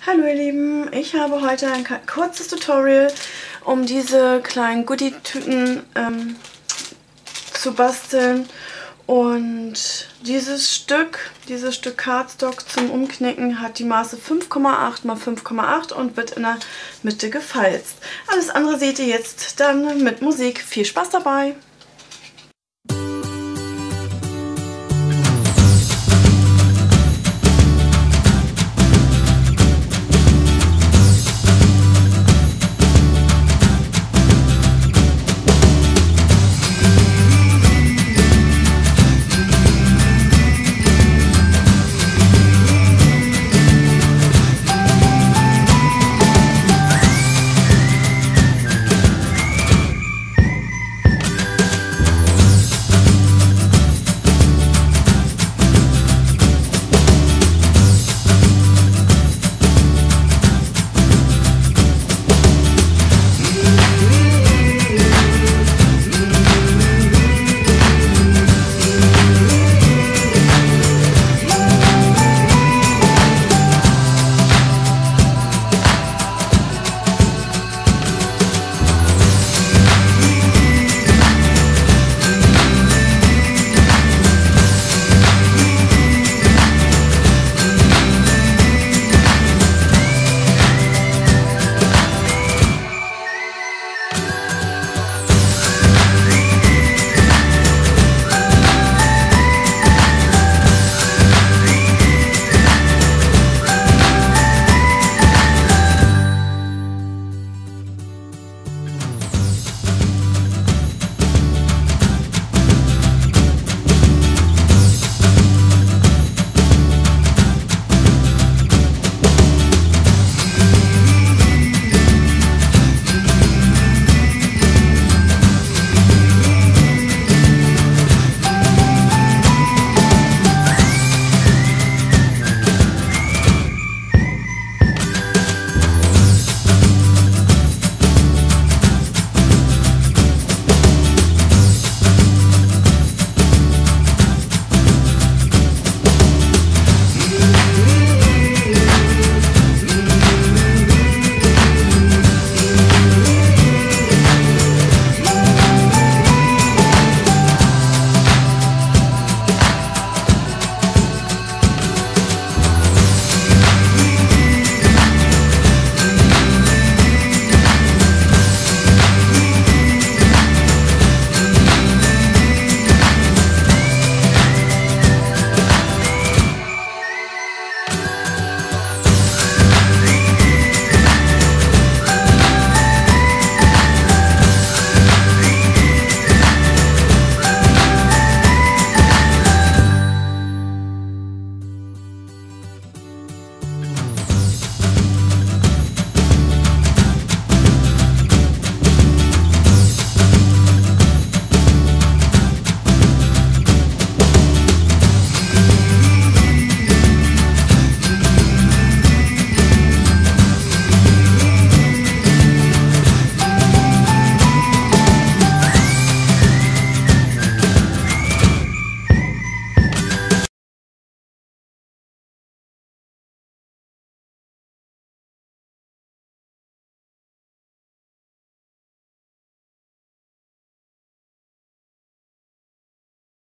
Hallo ihr Lieben, ich habe heute ein kurzes Tutorial, um diese kleinen Goodie-Tüten zu basteln. Und dieses Stück Cardstock zum Umknicken hat die Maße 5,8 x 5,8 und wird in der Mitte gefalzt. Alles andere seht ihr jetzt dann mit Musik. Viel Spaß dabei!